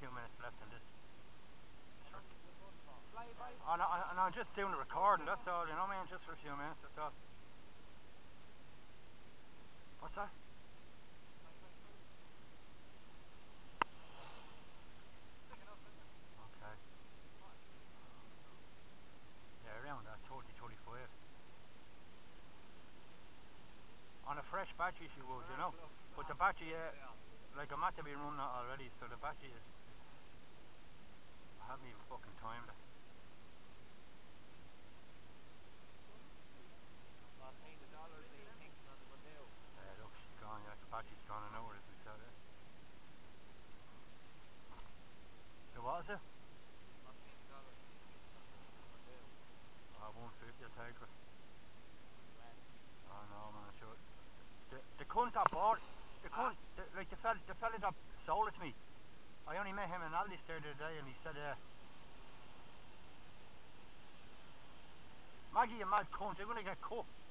2 minutes left in this. Oh, no, I'm just doing the recording, that's all, you know what I mean? Just for a few minutes, that's all. What's that? Okay. Yeah, around that 30, 35. On a fresh battery she would, you know. But the battery, like I'm at to be running it already, so the battery is, I haven't even fucking timed it. Look, she's gone, yeah, the battery's gone an hour as we said it. So what is it? Oh, 150 I'll take her. Oh no man, sure. The cunt that bought, the cunt, like the fella that sold it to me, I only met him in Aldi's there the other day and he said, Maggie, you mad cunt, you're going to get cut.